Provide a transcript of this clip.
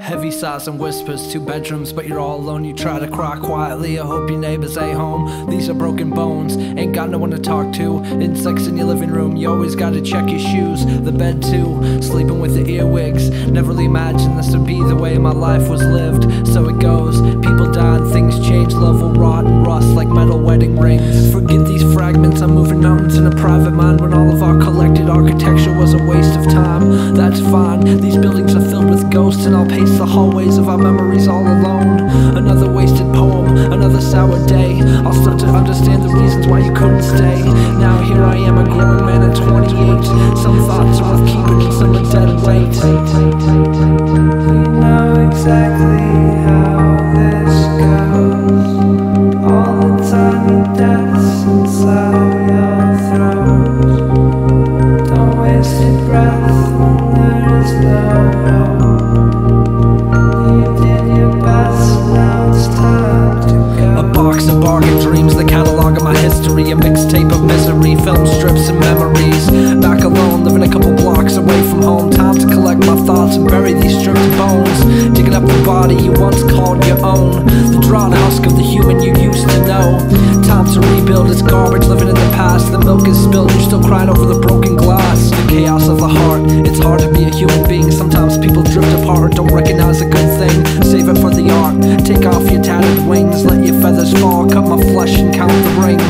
Heavy sighs and whispers, 2 bedrooms, but you're all alone. You try to cry quietly, I hope your neighbors ain't home. These are broken bones, ain't got no one to talk to. Insects in your living room, you always gotta check your shoes. The bed too, sleeping with the earwigs. Never really imagined this would be the way my life was lived. So it goes, people died, things change, love will rot and rust like metal wedding rings. Forget these fragments, I'm moving mountains in a private mind. When all of our collected architecture was a waste of time, that's fine. These buildings are filled with ghosts, and I'll pace the hallways of our memories all alone. Another wasted poem, another sour day. I'll start to understand the reasons why you couldn't stay. Now here I am, a grown man at 28. Some thoughts are worth keeping and some are dead weight. You know exactly how this goes. All the tiny deaths inside your throat. Don't waste your breath when there is no hope. Box of bargain dreams, the catalog of my history. A mixtape of misery, film strips and memories. Back alone, living a couple blocks away from home. Time to collect my thoughts and bury these stripped bones. Digging up the body you once called your own. The drawn husk of the human you used to know. Time to rebuild, it's garbage living in the past. The milk is spilled, you're still crying over the broken glass. The chaos of the heart, it's hard to be a human being. Sometimes people drift apart, don't recognize a good thing. Save it for the art, take off your tattered wings. Let your feathers fall, cut my flesh and count the rings.